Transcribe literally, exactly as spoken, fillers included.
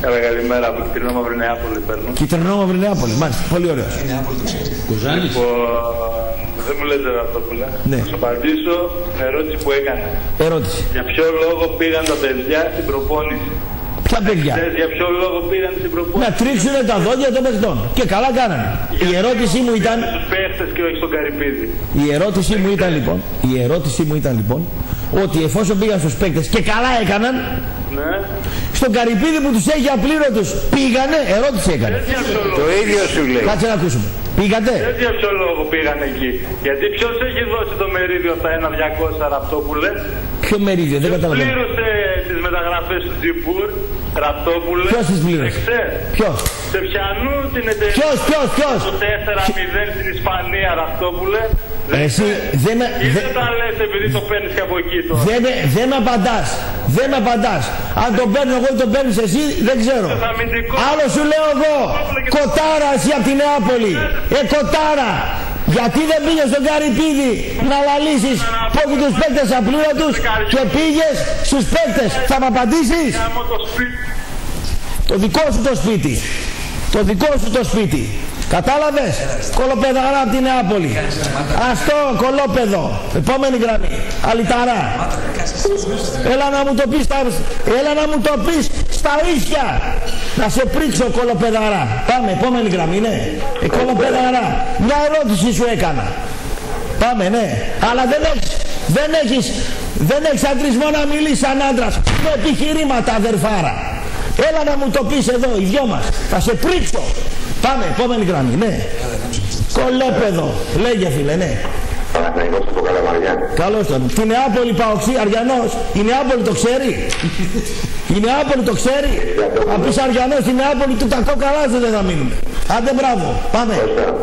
Καλά, καλημέρα από Κιτρινό Μαύρη Νεάπολη παίρνω. Κιτρινό Μαύρη Νεάπολη, μάλιστα, πολύ ωραίο. Κουζάνης. Δεν μου λέτε αυτό που λέω. Ναι. Θα σου απαντήσω την ερώτηση που έκανε. Ερώτηση. Για ποιο λόγο πήγαν τα παιδιά στην προπόνηση. Ποια παιδιά? Ξέρεις για ποιο λόγο πήγαν στην προπόνηση? Να τρίξουν τα δόντια των παιχτών. Και καλά κάνανε. Η ερώτησή μου ήταν... Στους παίχτες και όχι στον Καρυπίδη. Η ερώτησή μου ήταν λοιπόν, η ερώτησή μου ήταν λοιπόν, ότι εφόσον πήγαν στους παίκτες και καλά έκαναν, ναι. στον Καρυπίδη που τους έχει απλήρωτους πήγανε, ερώτηση έκανε. Το ίδιο σου λέει. Κάτσε να ακούσουμε. Πήγατε. Δεν για ποιο λόγο πήγαν εκεί. Γιατί ποιος έχει δώσει το μερίδιο από τα ένα διακόσια Ραπτόπουλε? Ποιο μερίδιο, δεν καταλαβαίνω. Ποιος πλήρωσε τις μεταγραφές του Τζιπούρ, Ραπτόπουλε? Ποιος τις πλήρωσε? Ποιος? Σε ποιανού την εταιρεία? Ποιος, ποιος, ποιος? Το τέσσερα μηδέν στην Ισπανία, Ραπτόπουλε. Εσύ δεν με... Ή δεν τα λες επειδή το παίρνεις και από εκεί τώρα? Δεν με, δεν με απαντάς. Δεν με απαντάς. Αν τον παίρνω εγώ ή τον παίρνεις εσύ, δεν ξέρω. Άλλο σου λέω εγώ. Κοτάρα εσύ από τη Νεάπολη. Ε, κοτάρα. Γιατί δεν πήγες στον Καρυπίδη να λαλήσεις που έχει τους παίκτες απλήρωτους και πήγες στους παίκτες? Θα μου απαντήσεις? Το δικό σου το σπίτι. Το δικό σου το σπίτι. Κατάλαβες? Κολοπεδαρά από τη Νεάπολη. Αυτό, κολόπεδο. Επόμενη γραμμή. Αλυταρά. Έλα να μου το πεις στα, έλα να μου το πεις στα ίσια. Να σε πρίξω, κολοπεδαρά. Πάμε, επόμενη γραμμή, ναι. Ε, κολοπεδαρά. Μια ερώτηση σου έκανα. Πάμε, ναι. Αλλά δεν έχεις, δεν έχεις, δεν έχεις αντρισμό να μιλήσεις σαν άντρας. Με επιχειρήματα, αδερφάρα. Έλα να μου το πεις εδώ, οι δυο μας. Θα σε πρίξω. Πάμε, επόμενη γραμμή, ναι. Κολόπεδο, λέγε φίλε, ναι. Παναθηναϊκός από Καλαμαριά. Καλώς τον. Τη Νεάπολη Παοξή, Αριανός. Η Νεάπολη το ξέρει. Η Νεάπολη το ξέρει. Αν πεις Αριανός, η Νεάπολη του τα κόκαλάζε δεν θα μείνουμε. Άντε μπράβο, πάμε.